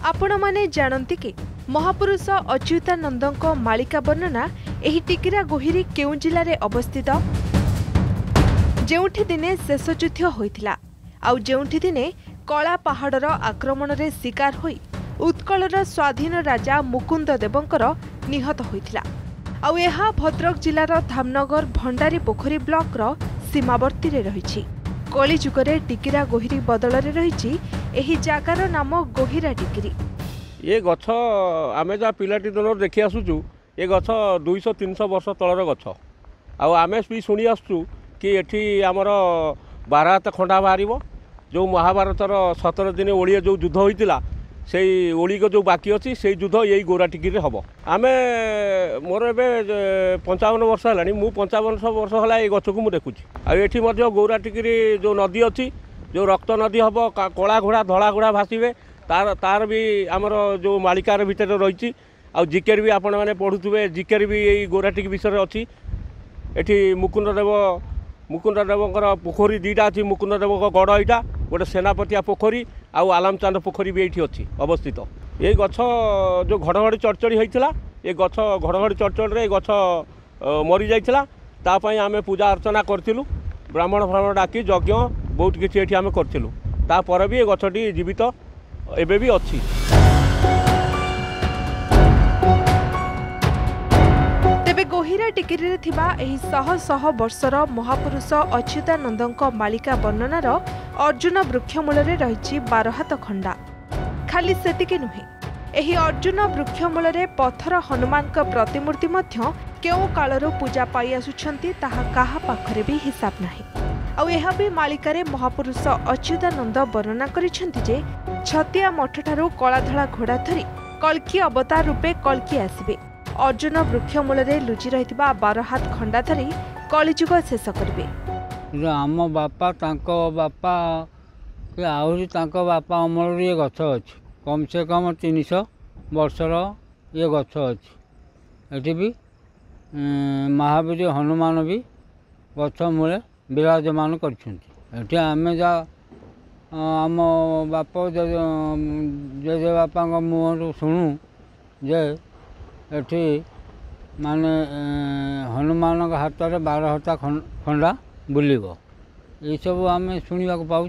आपण माने जानती कि महापुरुष अच्युतानंद मालिका वर्णना एही टिकिरा गोहिरी केउ जिल्ला रे अवस्थित जेउठी दिने शेष युद्ध होइथिला आउ जेउठी दिने कला पहाड़र आक्रमण रे शिकार होई उत्कलर स्वाधीन राजा मुकुंद देवंकर निहत होइथिला आउ एहा भद्रक जिल्लार धामनगर भंडारी पोखरी ब्लॉक रो सीमावर्ती रे रहिछि। कली जुगरे टिकिरा गोहिरी बदल रे रहिछि एही जागार नाम गोहिरा टिकिरी। ये गछ आमे जा पिलाटी दिन देखि आसुचु ये गछ 200-300 वर्ष तलर गछ आमे भी शुणी आसुचु कि एठी आमर 12 हाथ खंडा बाहरिबो जो महाभारतर 17 दिन ओडिया जो युद्ध होइतिला से ओड़ी को जो बाकी अच्छी से युद्ध यही गोरा टिकिरे हम आमे मोर ए 55 वर्ष है मु 55 वर्ष है ये गच को मुझे देखुची आठी गौरा टिकिरी जो नदी अच्छी जो रक्त नदी हम कला घोड़ा धला घोड़ा भाषे तार भी आमर जो मालिकार भितर रही आ जिकेर भी आपण मैंने पढ़ुवे जिकेर भी यही गोरा टिकी विषय अच्छी एठी मुकुंद देवकर पोखरी दीटा अच्छी मुकुंद देव गड़ यहाँ गोटे सेनापतिया पोखरी आउ आलमचांद पोखरी भी ये अच्छी अवस्थित ये गछ जो घड़घड़ी चढ़चढ़ी होता ये गछ घड़घड़ी चढ़चढ़ रे गछ मरी जाता आम पूजा अर्चना करूँ ब्राह्मण डाकी यज्ञ बहुत किसी ये आम करूँ भी ये गछटी जीवित एबे भी अच्छी। तेबे गोहिरा टिकिरी रे थिबा एही शह शह वर्षर महापुरुष अच्युतानंद मालिका वर्णनार अर्जुन वृक्ष मूल रही 12 हाथ खंडा खाली सेतिके नुहे एही अर्जुन वृक्ष मूल पत्थर हनुमान प्रतिमूर्ति केउ कालरू पूजा पाई आसुछंती ताहा काहा पाखरे भी हिसाब नाही आउ एहा भी मालिकारे महापुरुष अच्युतानंद वर्णना करिसेंती जे छतिया मठ ठारू कलाधला घोड़ा धरी कल्की अवतार रूपे कल्की आसिबे अर्जुन वृक्ष मूल लुचि रही 12 हाथ खंडा धरी कलिजुग शेष करेंगे। आम बापा तांको बापा कि आहरी तांको बापा अमल ये गछ अच्छी कम से कम 300 वर्षर ये गछ अच्छी एटी भी महावीर हनुमान भी गछ मूले विराजमान करछंती आमे जा आम बाप जेजे बापा मुहर शुणु जे एठी माने हनुमान हाथ में 12 हाथ खंडा बुलिब ये सब आम शुणा पाऊँ।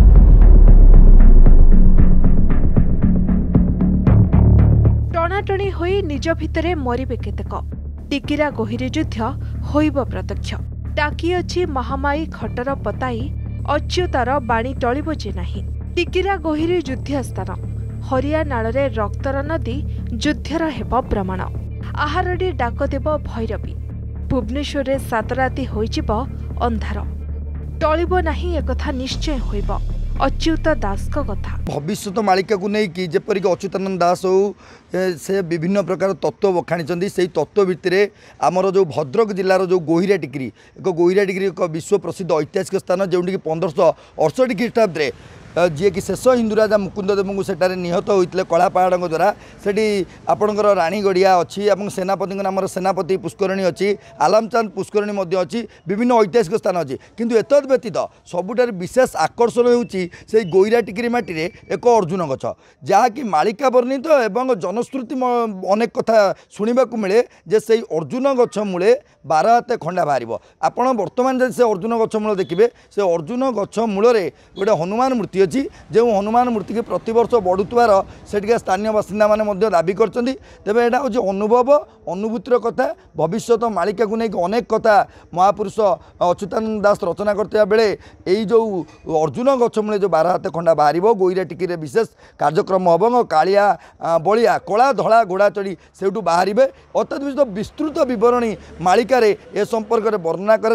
टणाटणी होई निज भितरे मरिबे केतेक टिकिरा गोहिरी युद्ध होइब प्रत्यक्ष डाकी अछि महामाई खटर पताई अच्युतार बाणी टलिब जे नाही। टिकिरा गोहिरी युद्ध स्थान हरिया नाଳରେ रक्तर नदी युद्धर हेब प्रमाण आहारडी डाक देव भैरवी भुवनेश्वर 7 राति होइजिब अंधार टलिब नाही एकथा निश्चय होइब अच्युत दास कथा भविष्य मालिका को नहीं कि जेपरिक अच्युतानंद दास हो से विभिन्न प्रकार तत्व बखाणी से तत्व भितर आमर जो भद्रक जिलार जो गोहिरा टिकिरी एक विश्व प्रसिद्ध ऐतिहासिक स्थान जोटि 1568 ख्रीष्टाब्दे जी कि शेष हिंदू राजा मुकुंद देव को सेटारे निहत होते कला पहाड़ द्वारा से आपणकर राणी गड़िया अच्छी सेनापति नाम सेनापति पुष्करणी अच्छी आलमचांद पुष्करणी अच्छी विभिन्न ऐतिहासिक स्थान अच्छी किंतु एतद व्यतीत सबुठार विशेष आकर्षण होची गोइरा टिकिरी माटी एक अर्जुन गछ जहाँकि मालिका वर्णित एवं जनश्रुति अनेक कथा शुणा मिले जे से अर्जुन गछ मूले 12 हाथ खंडा बाहर आपड़ बर्तमान जब से अर्जुन गछ मूल देखिए से अर्जुन गछ मूल गोटे हनुमान मूर्ति अच्छी जो हनुमान मूर्ति की प्रतिवर्ष बढ़ुवार से स्थानीय बासिंदा मैंने दाबी कर तेज यहाँ हूँ अनुभव अनुभूतिर कथा भविष्य मालिका को लेकिन अनेक कथा महापुरुष अच्युतानंद दास रचना करते बेले यही जो अर्जुन गछ मूले जो 12 हाथ खंडा बाहर गोइरा टिकिरे विशेष कार्यक्रम हम कालिया बलिया कला धला घोड़ा चढ़ी से बाहर अत्यंत विस्तृत बरणी मालिकार ए संपर्क में वर्णना कर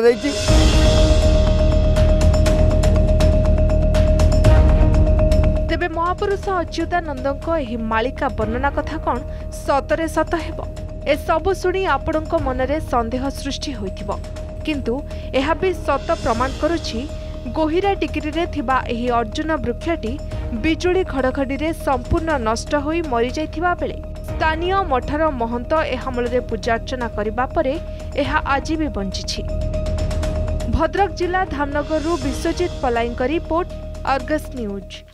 तेबे महापुरुष अच्युतानंद मालिका वर्णना कथा कौन सतरे सत हेब ए सबु शुणी आपणक मनरे संदेह सृष्टि होइथिबो किंतु एहा भी सत प्रमाण करुछि गोहिरा टिकिरी रे थिबा एही अर्जुन वृक्षटी बिजुली घड़घड़ी रे संपूर्ण नष्ट होई मरि जाइथिबा बेले स्थानीय मठर महंत एहा मूलरे पूजार्चना करिबा परे एहा आज भी बंचिछि। भद्रक जिला धामनगररू विश्वजित पलाईंक रिपोर्ट अर्गस न्यूज।